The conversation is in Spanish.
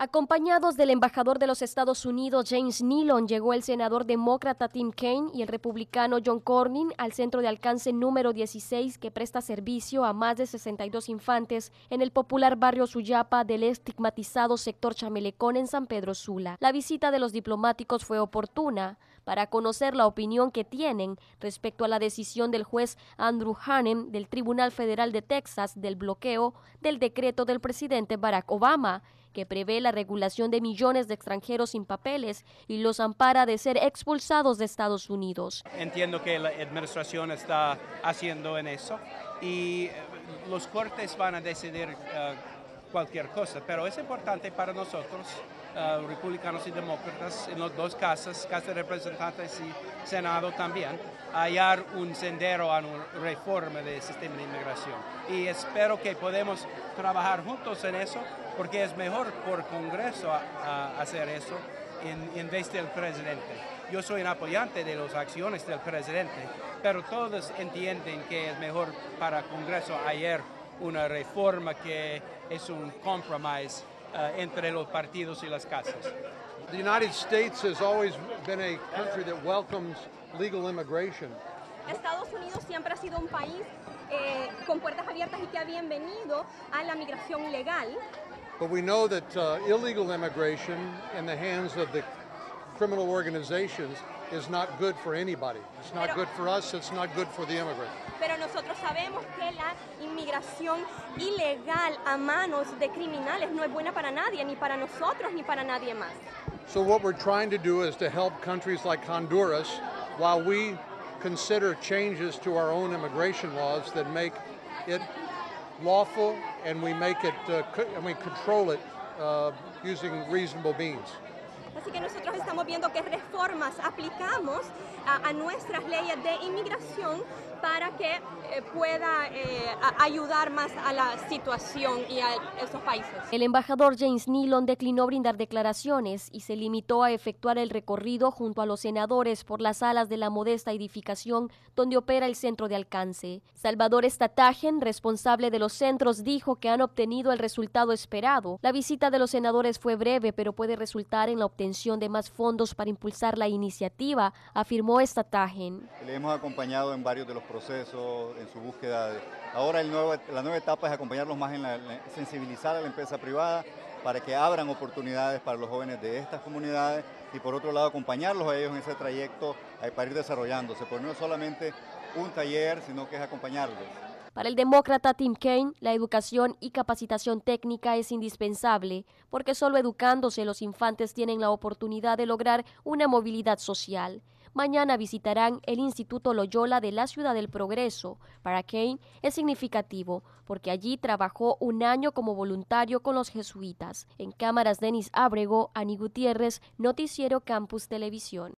Acompañados del embajador de los Estados Unidos, James Nealon, llegó el senador demócrata Tim Kaine y el republicano John Cornyn al centro de alcance número 16 que presta servicio a más de 62 infantes en el popular barrio Suyapa del estigmatizado sector Chamelecón en San Pedro Sula. La visita de los diplomáticos fue oportuna para conocer la opinión que tienen respecto a la decisión del juez Andrew Hanem del Tribunal Federal de Texas del bloqueo del decreto del presidente Barack Obama, que prevé la regulación de millones de extranjeros sin papeles y los ampara de ser expulsados de Estados Unidos. Entiendo que la administración está haciendo en eso y los cortes van a decidir cualquier cosa, pero es importante para nosotros, republicanos y demócratas, en las dos casas, Casa de Representantes y Senado también, hallar un sendero a una reforma del sistema de inmigración. Y espero que podamos trabajar juntos en eso, porque es mejor por Congreso hacer eso en vez del presidente. Yo soy un apoyante de las acciones del presidente, pero todos entienden que es mejor para Congreso hallar una reforma que es un compromise entre los partidos y las casas. The United States has always been a country that welcomes legal immigration. Estados Unidos siempre ha sido un país con puertas abiertas y que ha bienvenido a la migración legal. But we know that illegal immigration in the hands of the criminal organizations is not good for anybody. It's not good for us, it's not good for the immigrant. Pero nosotros sabemos que la inmigración ilegal a manos de criminales no es buena para nadie, ni para nosotros, ni para nadie más. So what we're trying to do is to help countries like Honduras while we consider changes to our own immigration laws that make it lawful and we make it and we control it using reasonable means. Así que nosotros estamos viendo qué reformas aplicamos a nuestras leyes de inmigración para que pueda ayudar más a la situación y a esos países. El embajador James Nealon declinó brindar declaraciones y se limitó a efectuar el recorrido junto a los senadores por las salas de la modesta edificación donde opera el centro de alcance. Salvador Statagen, responsable de los centros, dijo que han obtenido el resultado esperado. La visita de los senadores fue breve, pero puede resultar en la obtención de más fondos para impulsar la iniciativa, afirmó Statagen. Le hemos acompañado en varios de los procesos, en su búsqueda. Ahora la nueva etapa es acompañarlos más en sensibilizar a la empresa privada para que abran oportunidades para los jóvenes de estas comunidades y por otro lado acompañarlos a ellos en ese trayecto para ir desarrollándose, porque no es solamente un taller, sino que es acompañarlos. Para el demócrata Tim Kaine, la educación y capacitación técnica es indispensable, porque solo educándose los infantes tienen la oportunidad de lograr una movilidad social. Mañana visitarán el Instituto Loyola de la Ciudad del Progreso. Para Kaine es significativo, porque allí trabajó un año como voluntario con los jesuitas. En cámaras, Denis Ábrego, Ani Gutiérrez, Noticiero Campus Televisión.